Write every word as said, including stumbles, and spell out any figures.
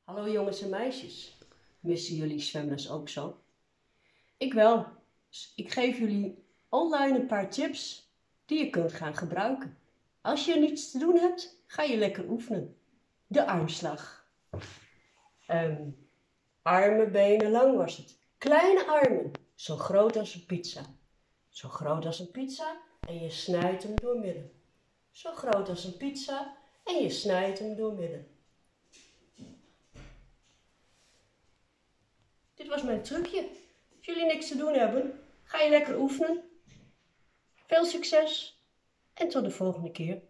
Hallo jongens en meisjes. Missen jullie zwemles ook zo? Ik wel. Dus ik geef jullie online een paar tips die je kunt gaan gebruiken. Als je niets te doen hebt, ga je lekker oefenen. De armslag. Um, armen, benen lang was het. Kleine armen, zo groot als een pizza. Zo groot als een pizza en je snijdt hem doormidden. Zo groot als een pizza en je snijdt hem doormidden. Dit was mijn trucje. Als jullie niks te doen hebben, ga je lekker oefenen. Veel succes en tot de volgende keer.